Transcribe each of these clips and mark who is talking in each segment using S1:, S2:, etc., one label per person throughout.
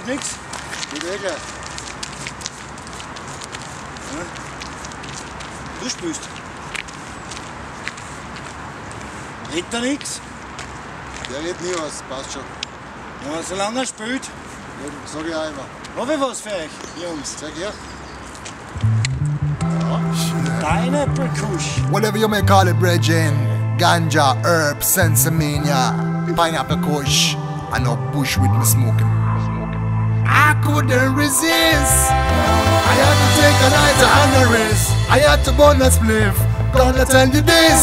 S1: nix?
S2: Geht eh gleich.
S1: Ja. Du spürst. Redet da nix?
S2: Der redet nie was, passt schon.
S1: Ja, solange er spielt.
S2: Ja, sag ich auch immer.
S1: Hab ich was für euch, Jungs?
S2: Sag her.
S1: Pineapple Kush.
S3: Whatever you may call it, brethren. Ganja, herb, sensimania, pineapple kush, and no bush with me smoking. I couldn't resist. I had to take a night and a rest. I had to burn a spliff. Gonna tell you this.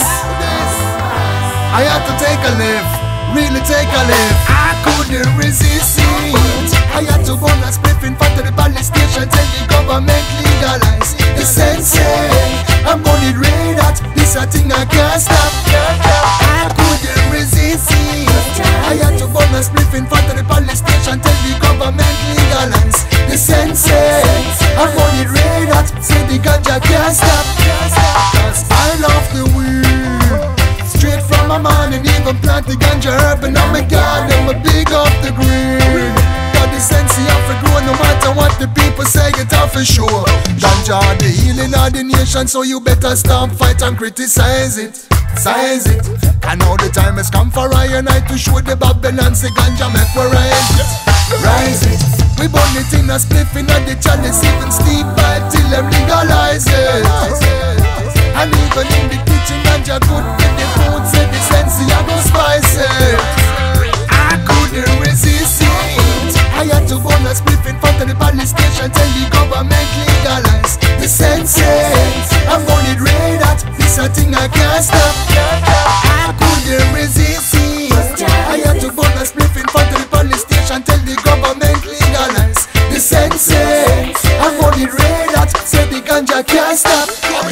S3: I had to take a lift, really take a lift. I couldn't resist it. I had to burn a spliff in front of the police station. Tell the government legalize the sensei. I'm gonna read that. This a thing I can't stop. I couldn't resist it. I had to burn a spliff in front of the police station. Tell the government legalize the sensei. I'm gonna read that. Say the ganja can't stop. Cause I love the weed. Straight from my mind and even plant the ganja herb. And I'm a god, I'm a big off the green. Got the sense of to grow no matter what the people say, it off for sure. Ganja the healing of the nation, so you better stop, fight and criticize it. Size it. I know the time has come for I and I to show the Babylon say ganja make we rise it. Rise it. We burn it in a spliff in a the chalice, even steep by till them legalize it. And even in the kitchen ganja good with the food, say the sense I go spice it. I couldn't resist it. I had to burn a spliff in front of the police station. Tell the government legalize the sensei. I'm gonna read that. This a thing I can't stop. I couldn't resist it. I had to burn a spliff in front of the police station. Tell the government legalize the sensei. I'm gonna read that. Say the ganja can't stop.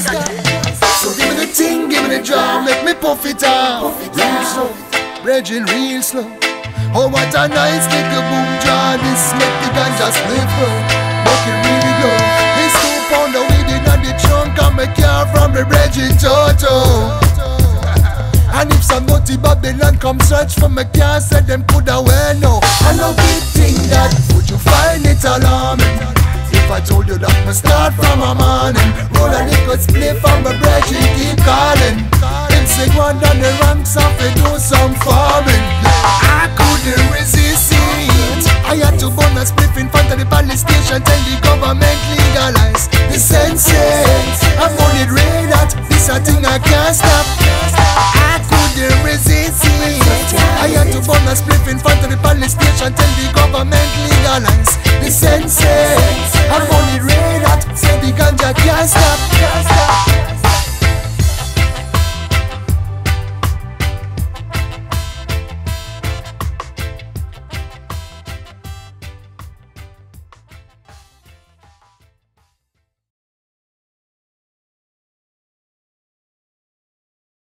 S3: So give me the thing, give me the drum, make me puff it out. Real slow, bridging real slow. Oh, what a nice little boom jar. This make the ganja split flow. Make it really glow. This 2 pound of weed in the trunk and me car from the bridging Toto. And if some nutty Babylon come search for my car, said them coulda well know. I know big thing that, would you find it alarming? If I told you that me start from a morning, roll a liquid spliff and my bridging keep calling. Them say go on down the ranks off and do some farming. I couldn't resist it. I had to burn a spliff in front of the police station. Tell the government legalize the sensei. I'm gonna read that. This a thing I can't stop. I couldn't resist it. I had to burn a spliff in front of the police station. Tell the government legalize the sensei. I'm gonna read that. Say the ganja can't stop.